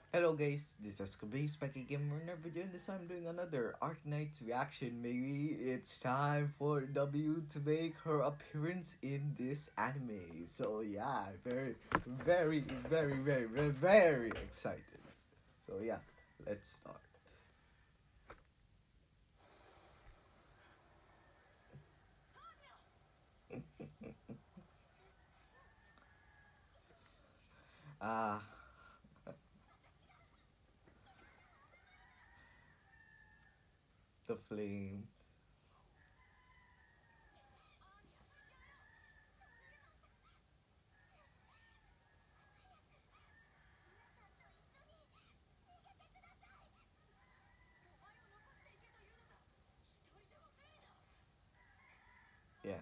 Hello guys, this is Spiky Gamer video, and this time I'm doing another Arknights reaction. Maybe it's time for W to make her appearance in this anime. So yeah, very excited. So yeah, let's start. Ah, the flame. Yeah.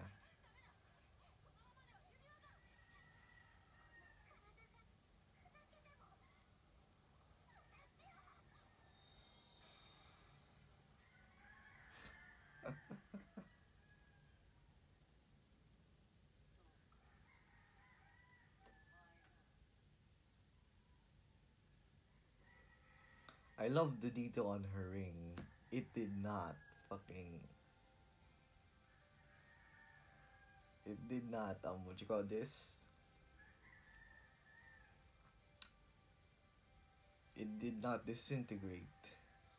I love the detail on her ring. It did not fucking. It did not, what you call this? It did not disintegrate.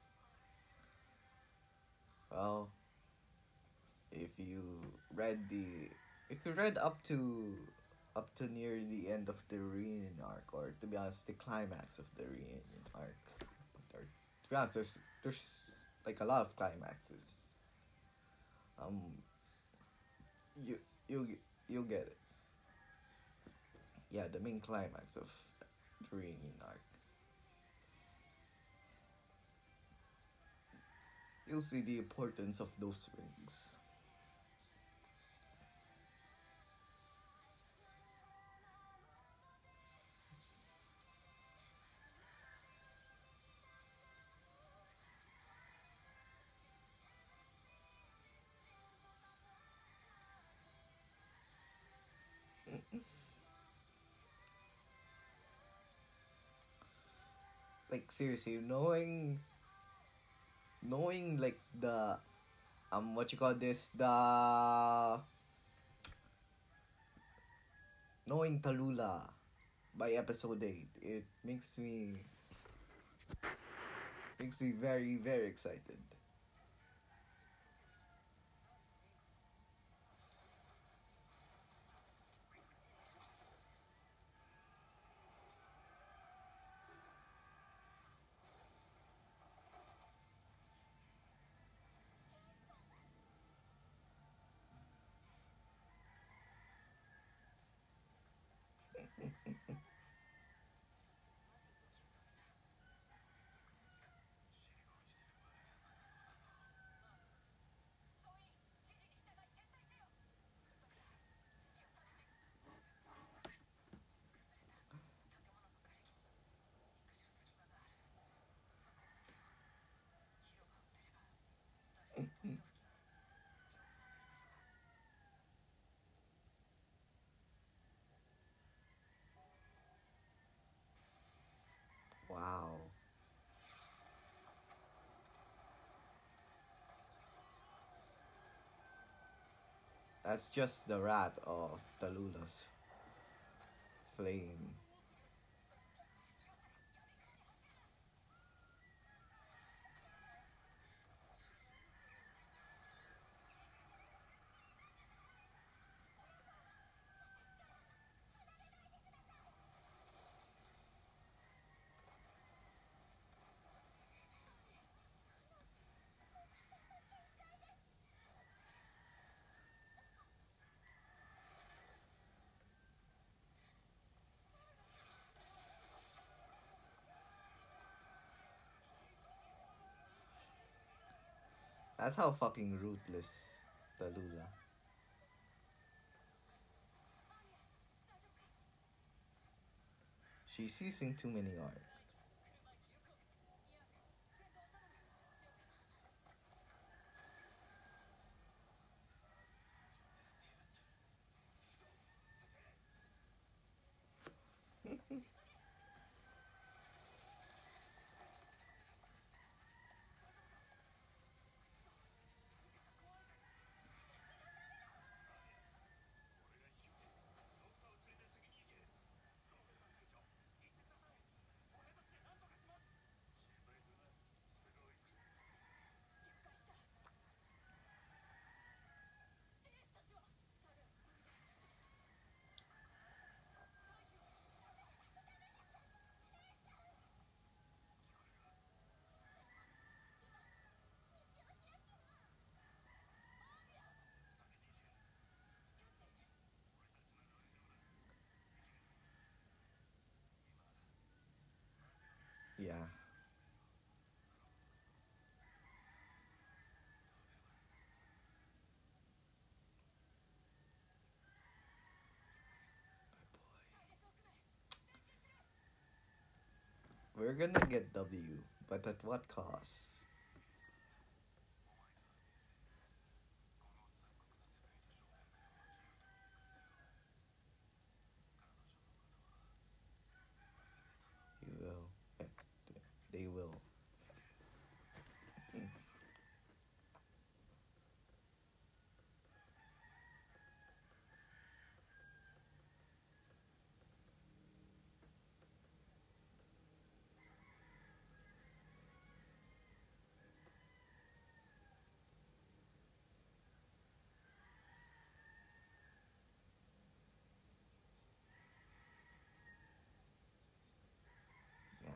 Well, if you read the if you read up to near the end of the reunion arc, or to be honest, the climax of the reunion arc, or to be honest, there's like a lot of climaxes. Um, you you'll get it. Yeah, the main climax of the reunion arc. You'll see the importance of those rings. Like seriously, knowing like the what you call this, the knowing Talula by episode 8, it makes me very excited. Wow. That's just the wrath of Talula's flame. That's how fucking ruthless Talula. She's using too many art. Yeah. We're gonna get W, but at what cost? You will. They will. Yeah.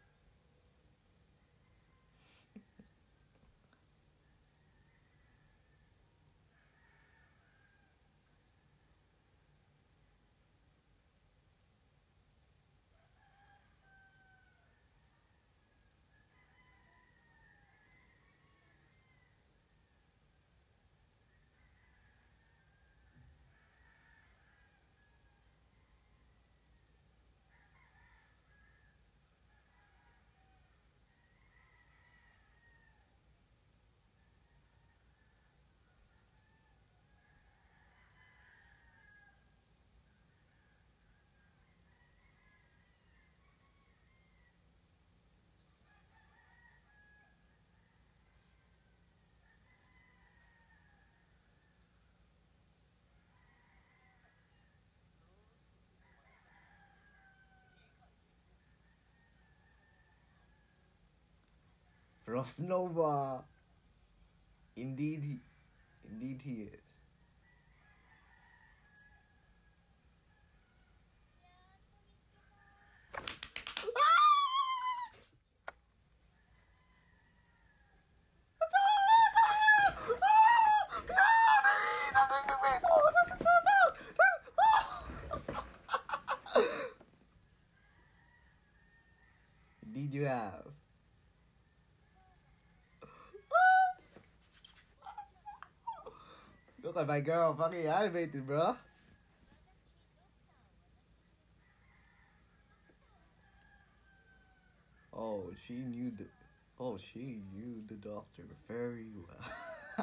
Frost Nova. Indeed he. Indeed he is. Indeed you have. Look at my girl fucking animated, bro. Oh, she knew the. Oh, she knew the doctor very well.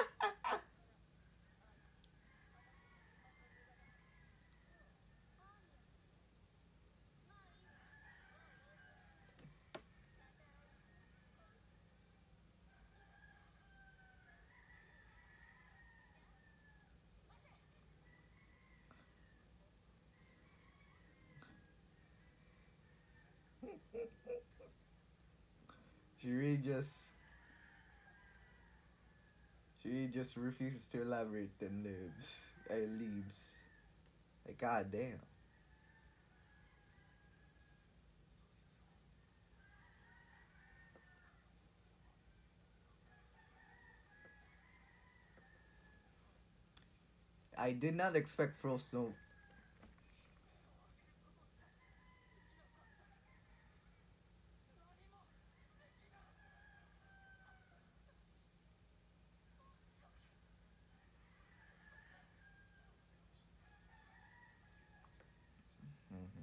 she really just. She really just refuses to elaborate them lives. Leaves. Like, goddamn. I did not expect Frost no. Mhm.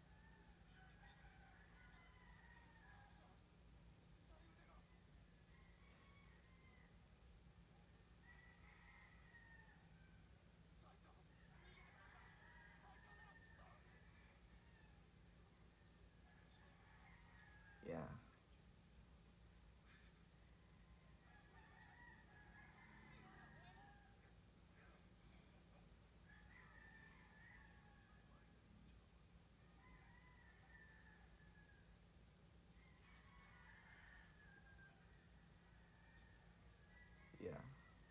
Yeah. Yeah.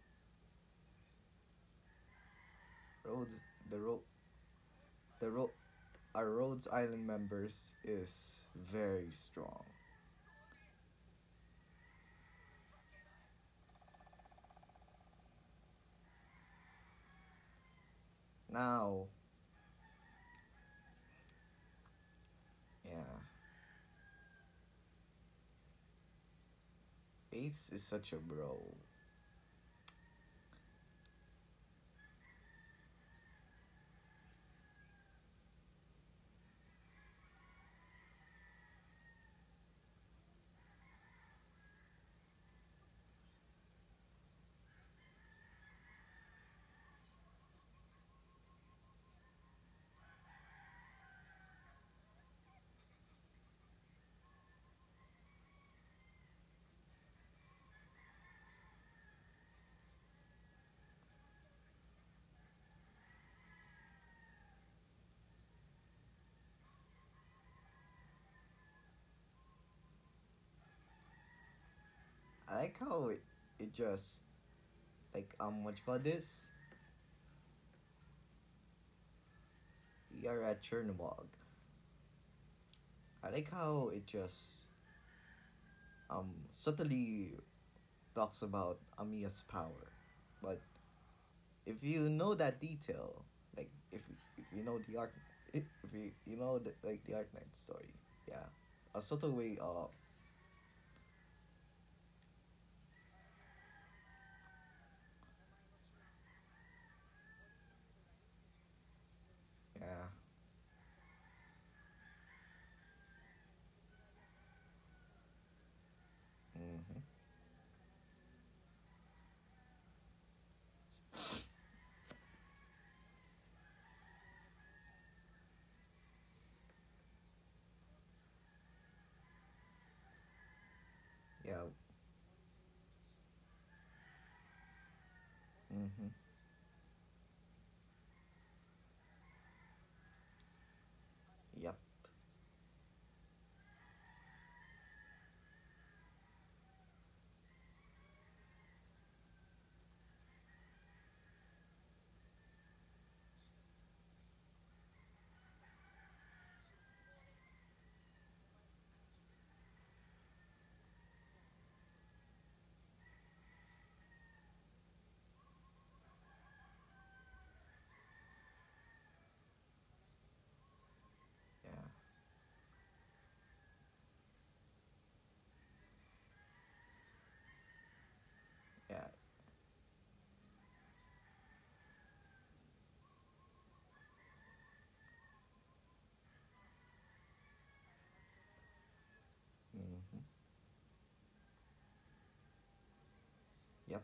Rhodes. The road. The road. Our Rhodes Island members is very strong. Now. Yeah. Ace is such a bro. I like how it just like what you call this? We are at Chernobog. I like how it just subtly talks about Amiya's power, but if you know that detail, like if you know the art, if you know like the Arknight story, yeah, a subtle way of yeah, mm-hmm, yeah, mm-hmm, yep, yeah, yeah, mm-hmm, yep.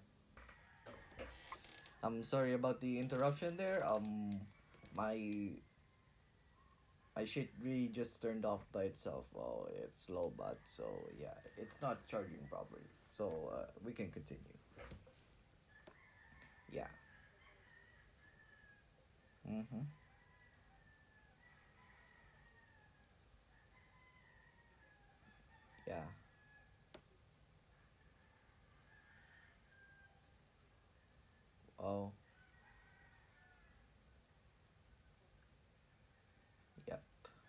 I'm sorry about the interruption there. My my shit really just turned off by itself. Oh, it's low, but so yeah, it's not charging properly. So we can continue. Yeah. Mm-hmm. Yeah. Oh. Yep.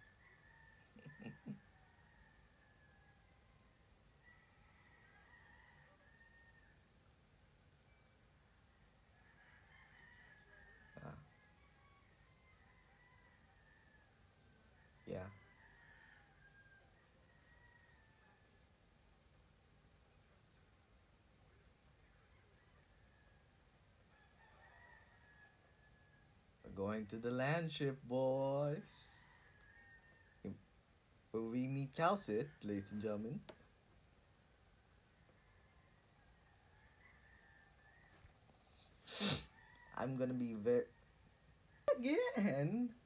Yeah. Yeah. We're going to the land ship, boys. Will we meet Calcit, ladies and gentlemen? I'm gonna be very again.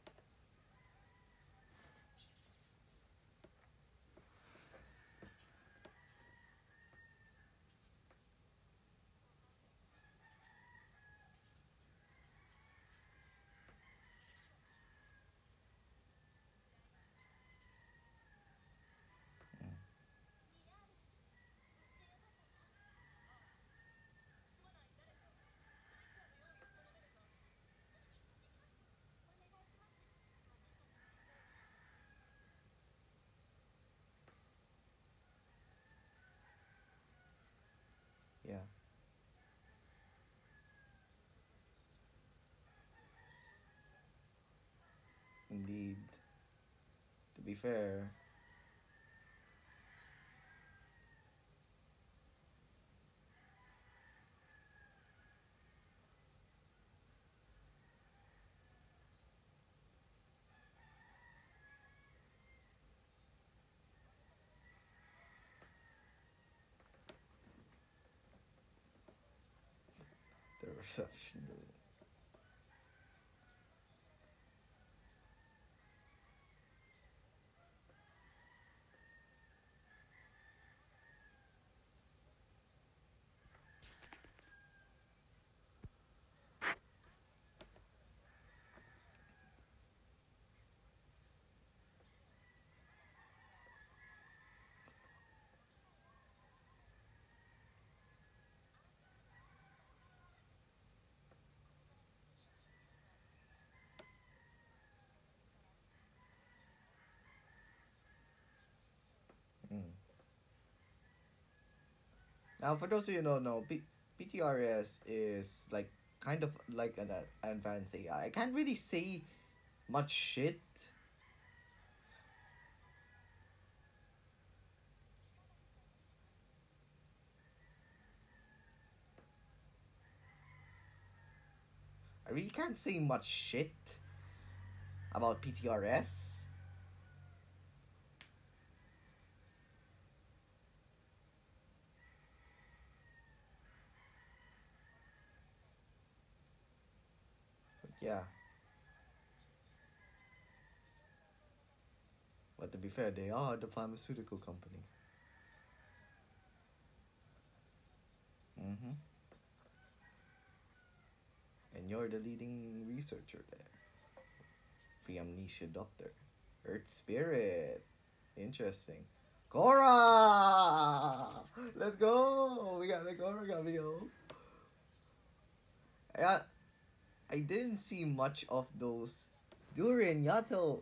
Yeah. Indeed. To be fair. The reception room. Mm. Now, for those of you who don't know, PTRS is like kind of like an advanced AI. I can't really say much shit. I really can't say much shit about PTRS. But yeah. But to be fair, they are the pharmaceutical company. Mm-hmm. And you're the leading researcher there. Pre-amnesia doctor. Earth spirit. Interesting. Korra! Let's go! We got the Korra cameo. I, I didn't see much of those during Yato.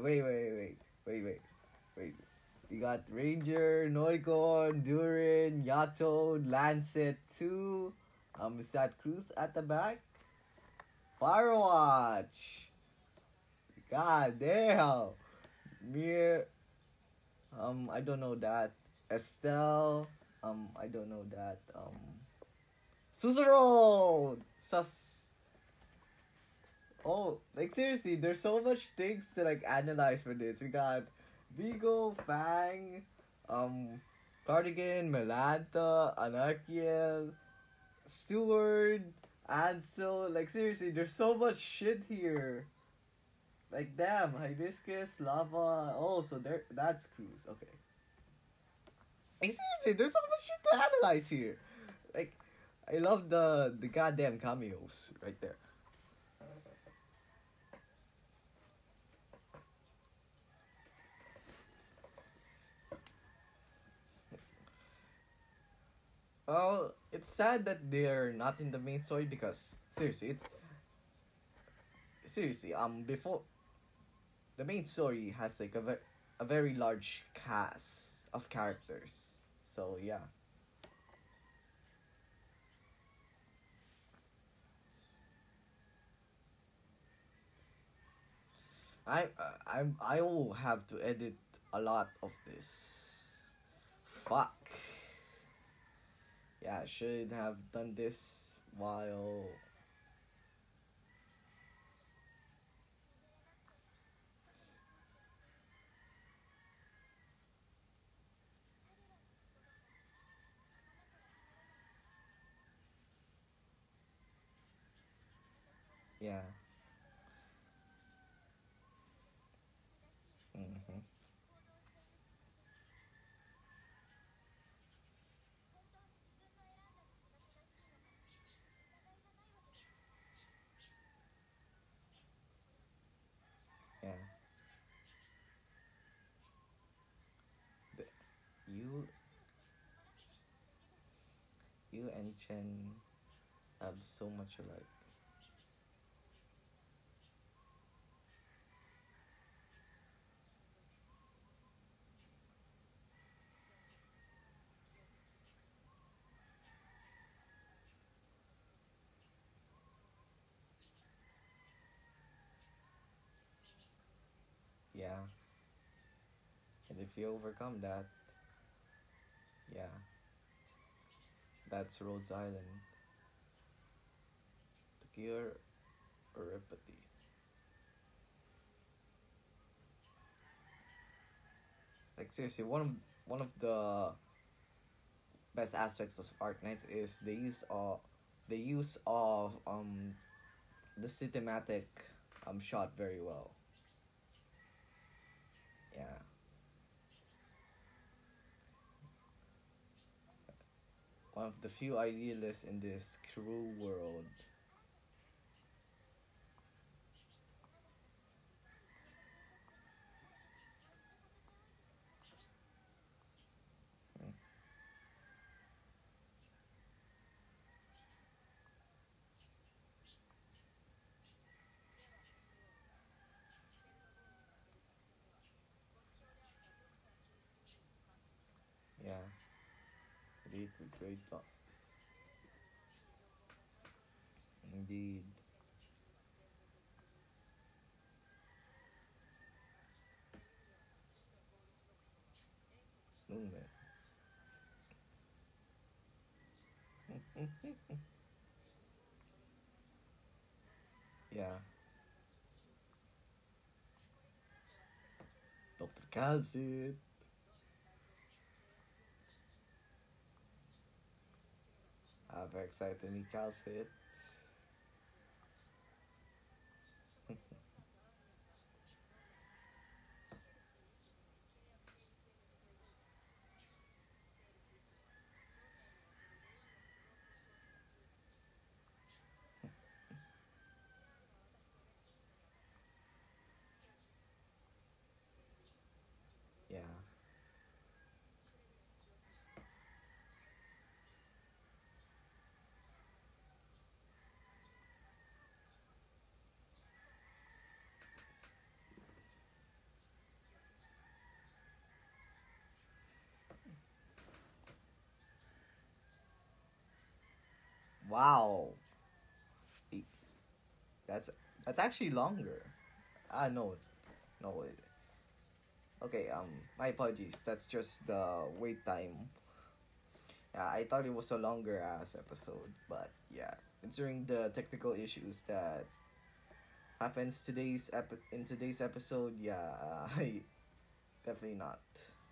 Wait. We got Ranger, Noikon, Durin, Yato, Lancet 2. Is that Cruz at the back? Firewatch. God damn. Mir. I don't know that. Estelle. I don't know that. Suzero. Oh, like seriously, there's so much things to like analyze for this. We got Vigo, Fang, Cardigan, Melanta, Anarchiel, Steward, Ansel. Like seriously, there's so much shit here. Like damn, hibiscus, lava. Oh, so there. That's Cruz. Okay. Like seriously, there's so much shit to analyze here. Like, I love the goddamn cameos right there. Well, it's sad that they're not in the main story because seriously, before the main story has like a very large cast of characters. So yeah, I will have to edit a lot of this. Fuck. Yeah, I should have done this while. Yeah. Mm-hmm. Yeah. The, you you and Chen have so much alike. Yeah. And if you overcome that, yeah, that's Rose Island. To cure oripathy. Like seriously, one of the best aspects of Arknights is the use of the cinematic shot very well. Yeah. One of the few idealists in this cruel world. Mm. Yeah. Read with great losses. Indeed. Movement. Yeah. Dr. Kazit. I'm very excited to meet Kazit. Yeah. Wow. E- That's that's actually longer. Ah, no. No, wait. Okay, my apologies. That's just the wait time. Yeah, I thought it was a longer ass episode, but yeah, considering the technical issues that happens in today's episode, yeah, I definitely not.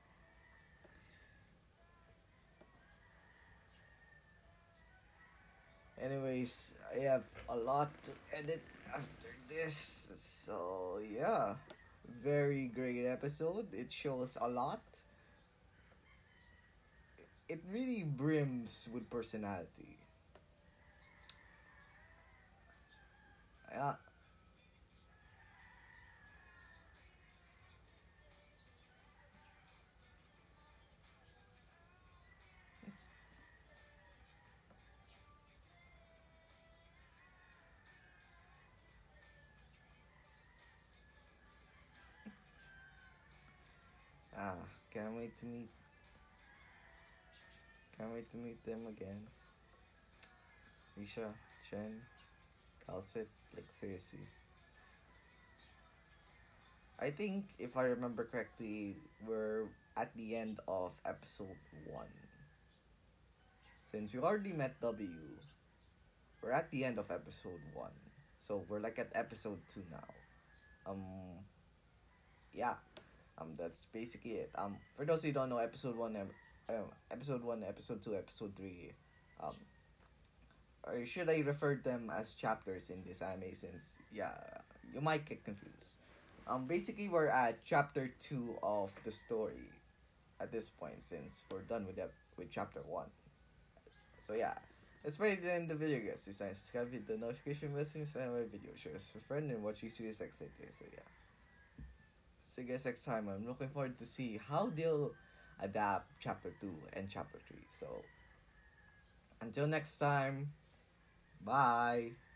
Anyways, I have a lot to edit after this, so yeah, very great episode. It shows a lot. It really brims with personality. Yeah, ah, can't wait to meet. Can't wait to meet them again. Risha, Chen, Calcit, like seriously. I think if I remember correctly, we're at the end of episode 1. Since we already met W, we're at the end of episode 1. So we're like at episode 2 now. Um yeah. That's basically it. For those who don't know, episode 1, episode 2, episode 3, um or should I refer them as chapters in this anime, since yeah, you might get confused. Basically we're at chapter 2 of the story at this point, since we're done with chapter 1. So yeah, let's play the end of the video, guys. Subscribe, hit the notification bell, and send my video. Share us with a friend and watch YouTube next video. So yeah, see you guys next time. I'm looking forward to see how they'll adapt chapter 2 and chapter 3. So until next time, bye.